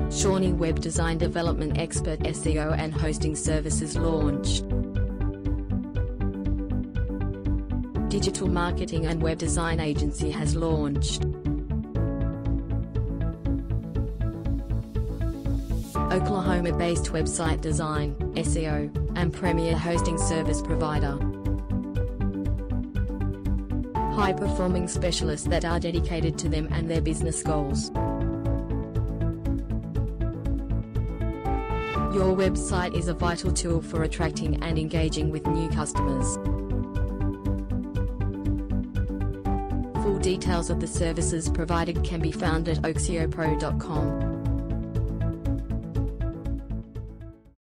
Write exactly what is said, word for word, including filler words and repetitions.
Shawnee web design development expert S E O and hosting services launched. Digital marketing and web design agency has launched. Oklahoma-based website design, S E O, and premier hosting service provider. High-performing specialists that are dedicated to them and their business goals. Your website is a vital tool for attracting and engaging with new customers. Full details of the services provided can be found at O K S E O pro dot com.